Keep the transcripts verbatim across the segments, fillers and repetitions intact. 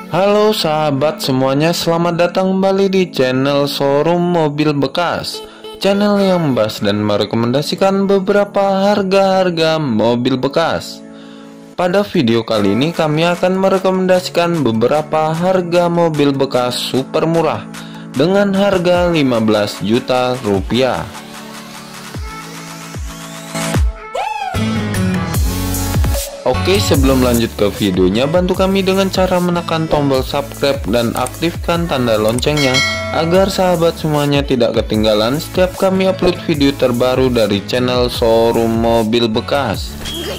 Halo sahabat semuanya, selamat datang kembali di channel Showroom Mobil Bekas, channel yang membahas dan merekomendasikan beberapa harga-harga mobil bekas. Pada video kali ini kami akan merekomendasikan beberapa harga mobil bekas super murah dengan harga lima belas juta rupiah. Oke, sebelum lanjut ke videonya, bantu kami dengan cara menekan tombol subscribe dan aktifkan tanda loncengnya agar sahabat semuanya tidak ketinggalan setiap kami upload video terbaru dari channel Showroom Mobil Bekas.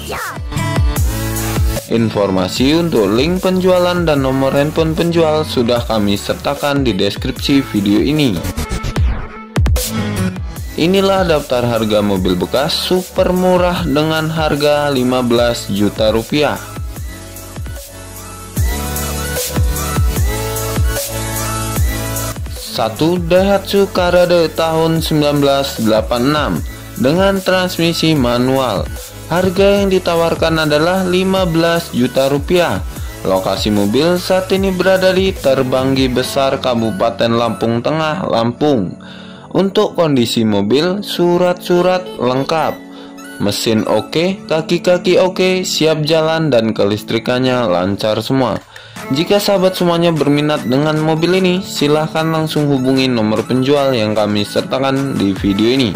Informasi untuk link penjualan dan nomor handphone penjual sudah kami sertakan di deskripsi video ini. Inilah daftar harga mobil bekas super murah dengan harga lima belas juta rupiah. Satu Daihatsu Karade tahun seribu sembilan ratus delapan puluh enam dengan transmisi manual. Harga yang ditawarkan adalah lima belas juta rupiah. Lokasi mobil saat ini berada di Terbanggi Besar, Kabupaten Lampung Tengah, Lampung. Untuk kondisi mobil, surat-surat lengkap, mesin oke, kaki-kaki oke, siap jalan dan kelistrikannya lancar semua. Jika sahabat semuanya berminat dengan mobil ini, silahkan langsung hubungi nomor penjual yang kami sertakan di video ini.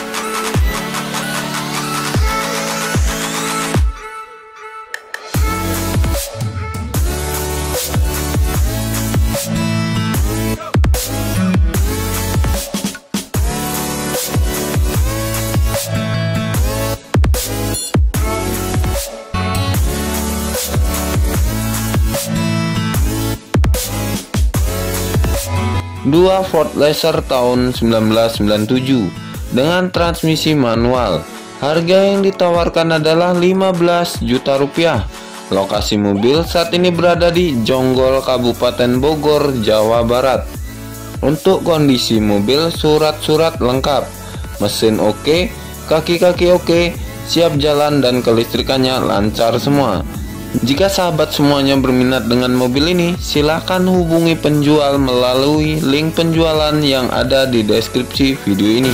Dua Ford Laser tahun seribu sembilan ratus sembilan puluh tujuh dengan transmisi manual. Harga yang ditawarkan adalah lima belas juta rupiah. Lokasi mobil saat ini berada di Jonggol, Kabupaten Bogor, Jawa Barat. Untuk kondisi mobil, surat-surat lengkap, mesin oke, kaki-kaki oke, siap jalan dan kelistrikannya lancar semua. Jika sahabat semuanya berminat dengan mobil ini, silahkan hubungi penjual melalui link penjualan yang ada di deskripsi video ini.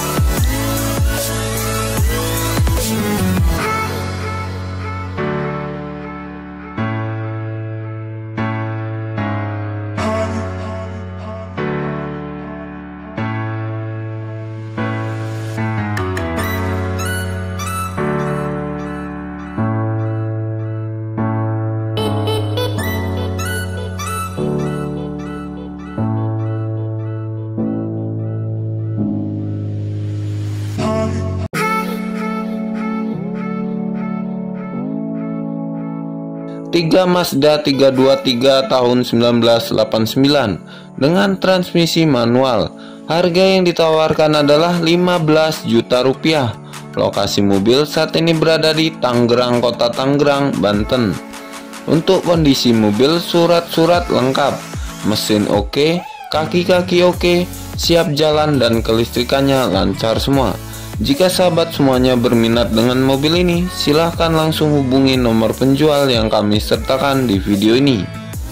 Tiga Mazda tiga dua tiga tahun seribu sembilan ratus delapan puluh sembilan dengan transmisi manual. Harga yang ditawarkan adalah lima belas juta rupiah. Lokasi mobil saat ini berada di Tangerang, Kota Tangerang, Banten. Untuk kondisi mobil, surat-surat lengkap, mesin oke, kaki-kaki oke, siap jalan dan kelistrikannya lancar semua. Jika sahabat semuanya berminat dengan mobil ini, silahkan langsung hubungi nomor penjual yang kami sertakan di video ini.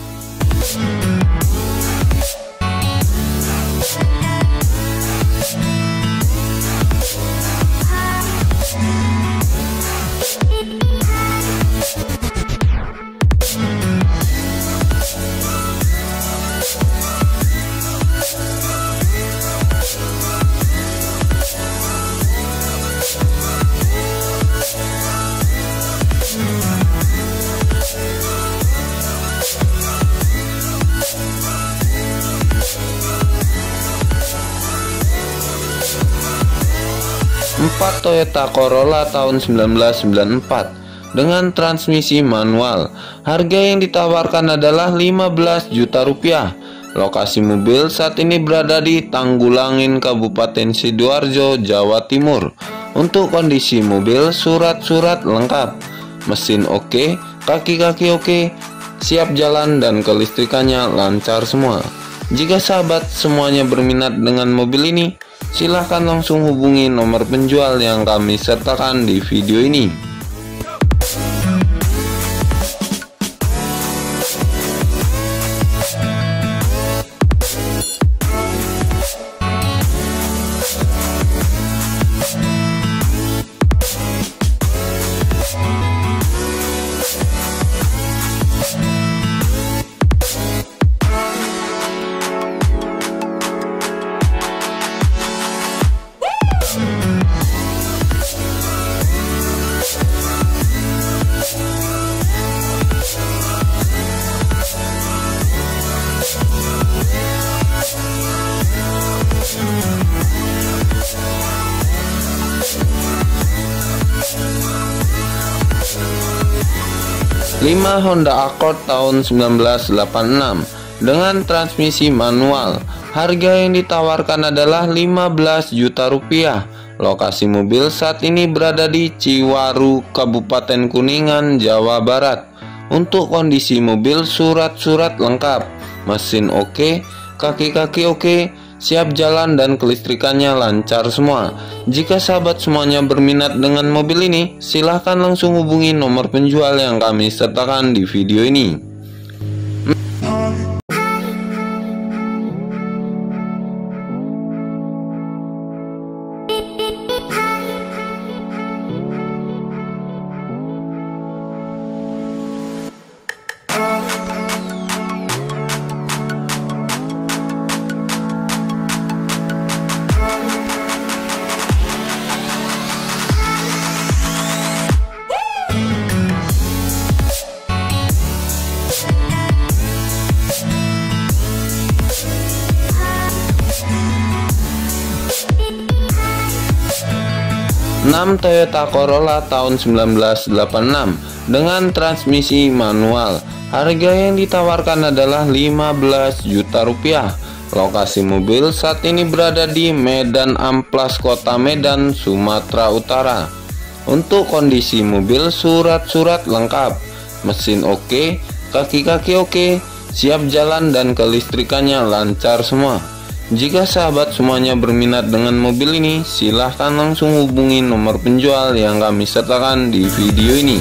Empat Toyota Corolla tahun seribu sembilan ratus sembilan puluh empat dengan transmisi manual. Harga yang ditawarkan adalah lima belas juta rupiah. Lokasi mobil saat ini berada di Tanggulangin, Kabupaten Sidoarjo, Jawa Timur. Untuk kondisi mobil, surat-surat lengkap, mesin oke, kaki-kaki oke, siap jalan dan kelistrikannya lancar semua. Jika sahabat semuanya berminat dengan mobil ini, silahkan langsung hubungi nomor penjual yang kami sertakan di video ini. lima Honda Accord tahun seribu sembilan ratus delapan puluh enam dengan transmisi manual. Harga yang ditawarkan adalah lima belas juta rupiah. Lokasi mobil saat ini berada di Ciwaru, Kabupaten Kuningan, Jawa Barat. Untuk kondisi mobil, surat-surat lengkap, mesin oke, kaki-kaki oke, siap jalan dan kelistrikannya lancar semua. Jika sahabat semuanya berminat dengan mobil ini, silahkan langsung hubungi nomor penjual yang kami sertakan di video ini. enam Toyota Corolla tahun seribu sembilan ratus delapan puluh enam dengan transmisi manual. Harga yang ditawarkan adalah lima belas juta rupiah. Lokasi mobil saat ini berada di Medan Amplas, Kota Medan, Sumatera Utara. Untuk kondisi mobil, surat-surat lengkap, mesin oke, kaki-kaki oke, siap jalan dan kelistrikannya lancar semua. Jika sahabat semuanya berminat dengan mobil ini, silahkan langsung hubungi nomor penjual yang kami sertakan di video ini.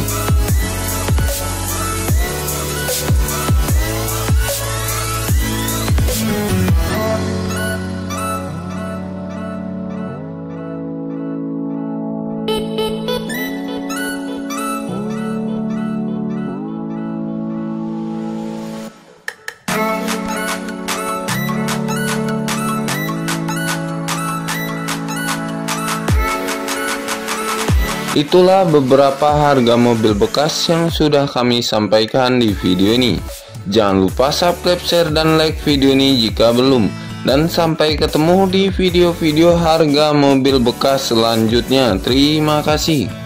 Itulah beberapa harga mobil bekas yang sudah kami sampaikan di video ini. Jangan lupa subscribe, share, dan like video ini jika belum. Dan sampai ketemu di video-video harga mobil bekas selanjutnya. Terima kasih.